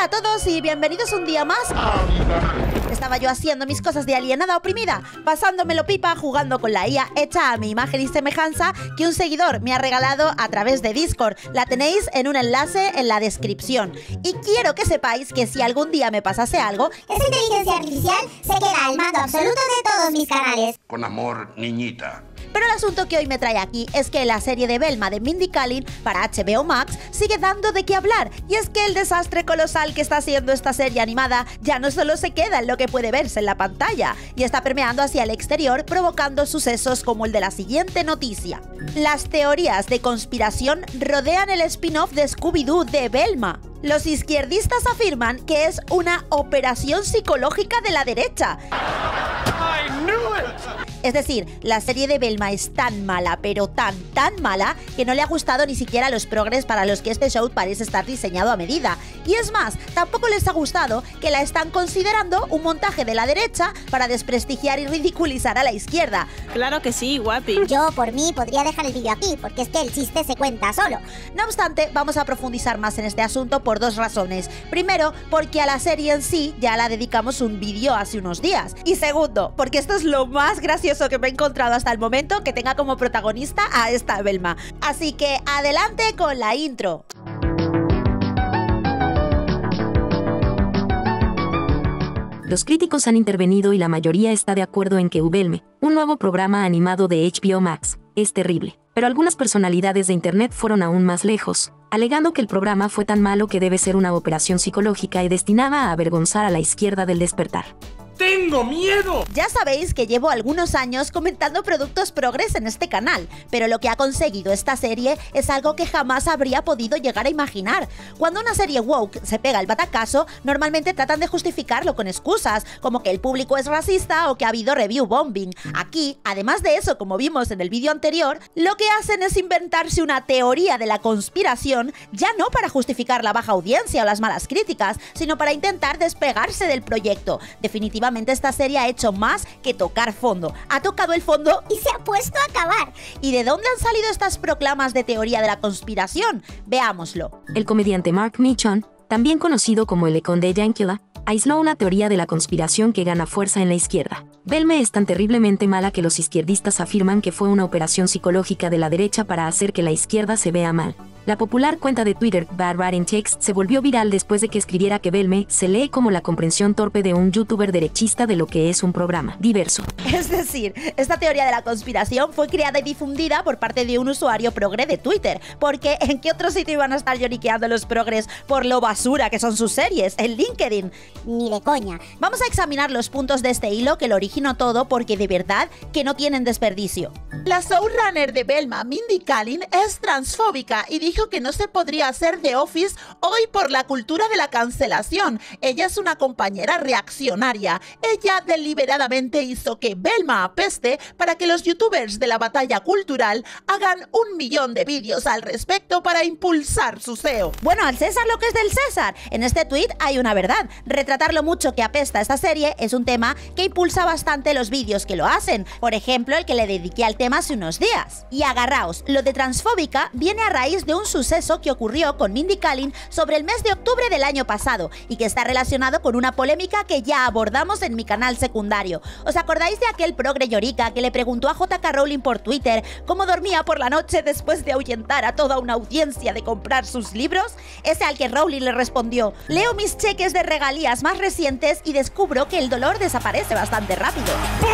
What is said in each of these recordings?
Hola a todos y bienvenidos un día más. Estaba yo haciendo mis cosas de alienada oprimida, pasándomelo pipa jugando con la IA hecha a mi imagen y semejanza que un seguidor me ha regalado a través de Discord. La tenéis en un enlace en la descripción. Y quiero que sepáis que si algún día me pasase algo, esa inteligencia artificial se queda al mando absoluto de todos mis canales. Con amor, niñita. Pero el asunto que hoy me trae aquí es que la serie de Velma de Mindy Kaling para HBO Max sigue dando de qué hablar. Y es que el desastre colosal que está haciendo esta serie animada ya no solo se queda en lo que puede verse en la pantalla, y está permeando hacia el exterior, provocando sucesos como el de la siguiente noticia. Las teorías de conspiración rodean el spin-off de Scooby-Doo de Velma. Los izquierdistas afirman que es una operación psicológica de la derecha. Es decir, la serie de Velma es tan mala, pero tan mala, que no le ha gustado ni siquiera a los progres para los que este show parece estar diseñado a medida. Y es más, tampoco les ha gustado que la están considerando un montaje de la derecha para desprestigiar y ridiculizar a la izquierda. Claro que sí, guapi. Yo, por mí, podría dejar el vídeo aquí, porque es que el chiste se cuenta solo. No obstante, vamos a profundizar más en este asunto por dos razones. Primero, porque a la serie en sí ya la dedicamos un vídeo hace unos días. Y segundo, porque esto es lo más gracioso que me he encontrado hasta el momento que tenga como protagonista a esta Velma. Así que adelante con la intro. Los críticos han intervenido y la mayoría está de acuerdo en que Velma, un nuevo programa animado de HBO Max, es terrible. Pero algunas personalidades de internet fueron aún más lejos, alegando que el programa fue tan malo que debe ser una operación psicológica y destinada a avergonzar a la izquierda del despertar. ¡Tengo miedo! Ya sabéis que llevo algunos años comentando productos progres en este canal, pero lo que ha conseguido esta serie es algo que jamás habría podido llegar a imaginar. Cuando una serie woke se pega el batacazo, normalmente tratan de justificarlo con excusas, como que el público es racista o que ha habido review bombing. Aquí, además de eso, como vimos en el vídeo anterior, lo que hacen es inventarse una teoría de la conspiración, ya no para justificar la baja audiencia o las malas críticas, sino para intentar despegarse del proyecto. Definitivamente esta serie ha hecho más que tocar fondo. Ha tocado el fondo y se ha puesto a acabar. ¿Y de dónde han salido estas proclamas de teoría de la conspiración? Veámoslo. El comediante Mark Michon, también conocido como el Conde Yankila, aisló una teoría de la conspiración que gana fuerza en la izquierda. Velma es tan terriblemente mala que los izquierdistas afirman que fue una operación psicológica de la derecha para hacer que la izquierda se vea mal. La popular cuenta de Twitter, Bad Writing Text, se volvió viral después de que escribiera que Velma se lee como la comprensión torpe de un youtuber derechista de lo que es un programa diverso. Es decir, esta teoría de la conspiración fue creada y difundida por parte de un usuario progre de Twitter, porque ¿en qué otro sitio iban a estar lloriqueando los progres por lo basura que son sus series? En LinkedIn. Ni de coña. Vamos a examinar los puntos de este hilo que lo originó todo, porque de verdad que no tienen desperdicio. La showrunner de Velma, Mindy Kaling, es transfóbica y dijo que no se podría hacer The Office hoy por la cultura de la cancelación. Ella es una compañera reaccionaria. Ella deliberadamente hizo que Velma apeste para que los youtubers de la batalla cultural hagan 1 millón de vídeos al respecto para impulsar su SEO. Bueno, al César lo que es del César. En este tuit hay una verdad. Retratar lo mucho que apesta esta serie es un tema que impulsa bastante los vídeos que lo hacen. Por ejemplo, el que le dediqué al tema hace unos días. Y agarraos, lo de transfóbica viene a raíz de un suceso que ocurrió con Mindy Kaling sobre el mes de octubre del año pasado y que está relacionado con una polémica que ya abordamos en mi canal secundario. ¿Os acordáis de aquel progre llorica que le preguntó a J.K. Rowling por Twitter cómo dormía por la noche después de ahuyentar a toda una audiencia de comprar sus libros? Ese al que Rowling le respondió: leo mis cheques de regalías más recientes y descubro que el dolor desaparece bastante rápido.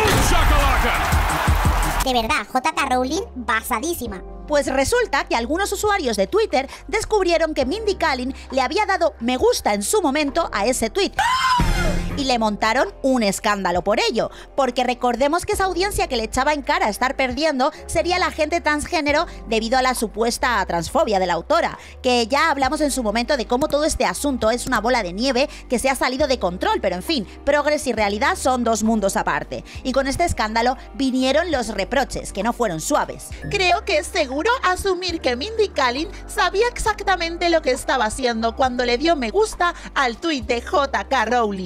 De verdad, J.K. Rowling, basadísima. Pues resulta que algunos usuarios de Twitter descubrieron que Mindy Kaling le había dado me gusta en su momento a ese tweet. Y le montaron un escándalo por ello, porque recordemos que esa audiencia que le echaba en cara estar perdiendo sería la gente transgénero debido a la supuesta transfobia de la autora, que ya hablamos en su momento de cómo todo este asunto es una bola de nieve que se ha salido de control, pero en fin, progres y realidad son dos mundos aparte. Y con este escándalo vinieron los reproches, que no fueron suaves. Creo que es seguro asumir que Mindy Kaling sabía exactamente lo que estaba haciendo cuando le dio me gusta al tuit de J.K. Rowling.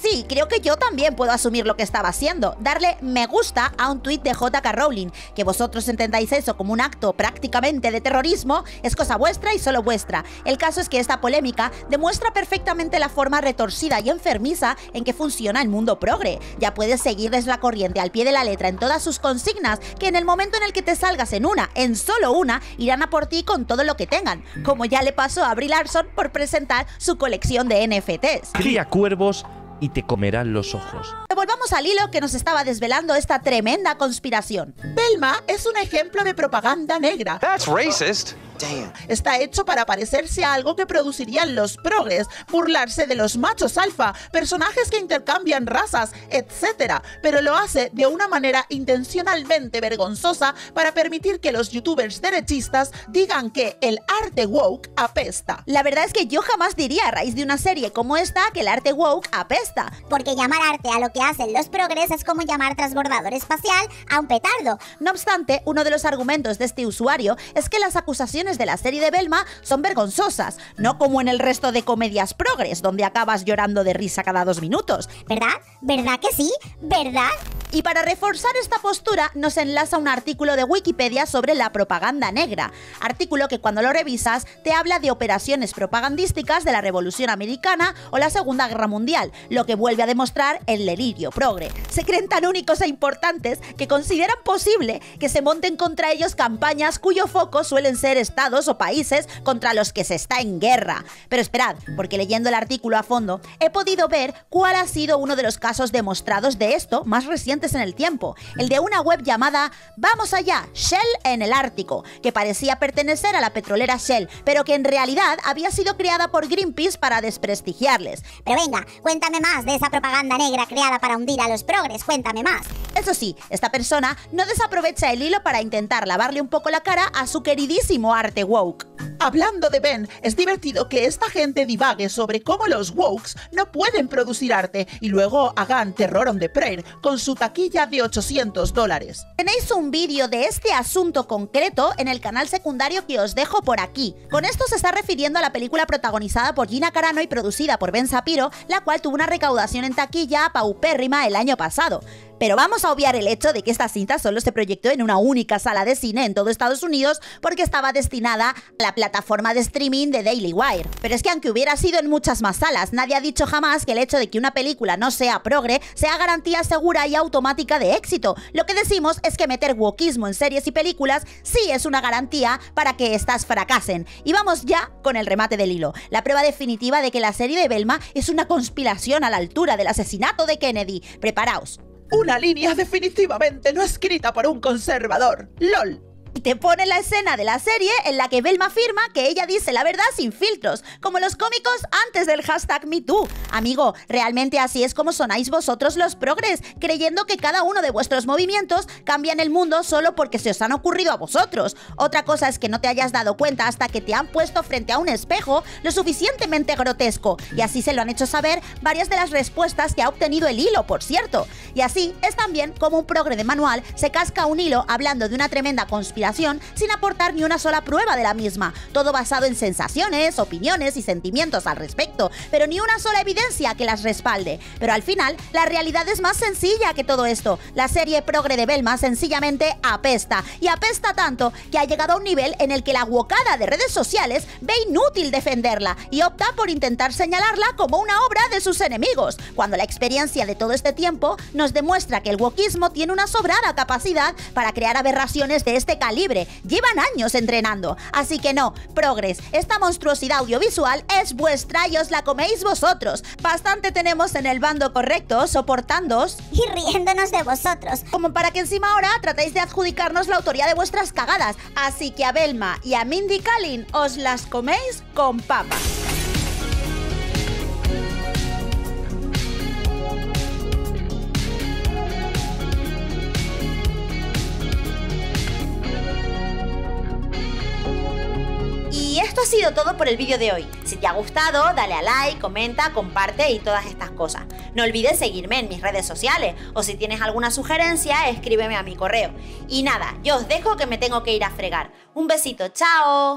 Sí, creo que yo también puedo asumir lo que estaba haciendo, darle me gusta a un tuit de J.K. Rowling. Que vosotros entendáis eso como un acto prácticamente de terrorismo es cosa vuestra y solo vuestra. El caso es que esta polémica demuestra perfectamente la forma retorcida y enfermiza en que funciona el mundo progre. Ya puedes seguirles la corriente al pie de la letra en todas sus consignas, que en el momento en el que te salgas en solo una, irán a por ti con todo lo que tengan, como ya le pasó a Brie Larson por presentar su colección de NFTs. Cría cuervos y te comerán los ojos. Volvamos al hilo que nos estaba desvelando esta tremenda conspiración. Velma es un ejemplo de propaganda negra. That's racist. Damn. Está hecho para parecerse a algo que producirían los progres, burlarse de los machos alfa, personajes que intercambian razas, etc. Pero lo hace de una manera intencionalmente vergonzosa para permitir que los youtubers derechistas digan que el arte woke apesta. La verdad es que yo jamás diría a raíz de una serie como esta que el arte woke apesta. Porque llamar arte a lo que hacen los progres es como llamar transbordador espacial a un petardo. No obstante, uno de los argumentos de este usuario es que las acusaciones de la serie de Velma son vergonzosas, no como en el resto de comedias progres, donde acabas llorando de risa cada 2 minutos. ¿Verdad? ¿Verdad que sí? ¿Verdad? Y para reforzar esta postura nos enlaza un artículo de Wikipedia sobre la propaganda negra, artículo que cuando lo revisas te habla de operaciones propagandísticas de la Revolución Americana o la Segunda Guerra Mundial, lo que vuelve a demostrar el delirio progre. Se creen tan únicos e importantes que consideran posible que se monten contra ellos campañas cuyo foco suelen ser estados o países contra los que se está en guerra. Pero esperad, porque leyendo el artículo a fondo he podido ver cuál ha sido uno de los casos demostrados de esto más recientes en el tiempo, el de una web llamada Vamos Allá, Shell en el Ártico, que parecía pertenecer a la petrolera Shell, pero que en realidad había sido creada por Greenpeace para desprestigiarles. Pero venga, cuéntame más de esa propaganda negra creada para hundir a los progres, cuéntame más. Eso sí, esta persona no desaprovecha el hilo para intentar lavarle un poco la cara a su queridísimo arte woke. Hablando de Ben, es divertido que esta gente divague sobre cómo los wokes no pueden producir arte y luego hagan Terror on the Prairie con su taquilla de $800. Tenéis un vídeo de este asunto concreto en el canal secundario que os dejo por aquí. Con esto se está refiriendo a la película protagonizada por Gina Carano y producida por Ben Shapiro, la cual tuvo una recaudación en taquilla paupérrima el año pasado. Pero vamos a obviar el hecho de que esta cinta solo se proyectó en una única sala de cine en todo Estados Unidos porque estaba destinada a la plataforma de streaming de Daily Wire. Pero es que aunque hubiera sido en muchas más salas, nadie ha dicho jamás que el hecho de que una película no sea progre sea garantía segura y automática de éxito. Lo que decimos es que meter wokismo en series y películas sí es una garantía para que éstas fracasen. Y vamos ya con el remate del hilo. La prueba definitiva de que la serie de Velma es una conspiración a la altura del asesinato de Kennedy. Preparaos. Una línea definitivamente no escrita por un conservador. ¡Lol! Y te pone la escena de la serie en la que Velma afirma que ella dice la verdad sin filtros, como los cómicos antes del hashtag #MeToo. Amigo, realmente así es como sonáis vosotros los progres, creyendo que cada uno de vuestros movimientos cambian el mundo solo porque se os han ocurrido a vosotros. Otra cosa es que no te hayas dado cuenta hasta que te han puesto frente a un espejo lo suficientemente grotesco, y así se lo han hecho saber varias de las respuestas que ha obtenido el hilo, por cierto. Y así es también como un progre de manual se casca un hilo hablando de una tremenda conspiración sin aportar ni una sola prueba de la misma, todo basado en sensaciones, opiniones y sentimientos al respecto, pero ni una sola evidencia que las respalde. Pero al final, la realidad es más sencilla que todo esto. La serie progre de Velma sencillamente apesta, y apesta tanto que ha llegado a un nivel en el que la wokada de redes sociales ve inútil defenderla y opta por intentar señalarla como una obra de sus enemigos, cuando la experiencia de todo este tiempo nos demuestra que el wokismo tiene una sobrada capacidad para crear aberraciones de este calibre. Llevan años entrenando. Así que no, progres, esta monstruosidad audiovisual es vuestra y os la coméis vosotros. Bastante tenemos en el bando correcto soportándoos Y riéndonos de vosotros. como para que encima ahora tratéis de adjudicarnos la autoría de vuestras cagadas. Así que a Velma y a Mindy Kaling os las coméis con papas. Y esto ha sido todo por el vídeo de hoy. Si te ha gustado, dale a like, comenta, comparte y todas estas cosas. No olvides seguirme en mis redes sociales, o si tienes alguna sugerencia, escríbeme a mi correo. Y nada, yo os dejo que me tengo que ir a fregar. Un besito, chao.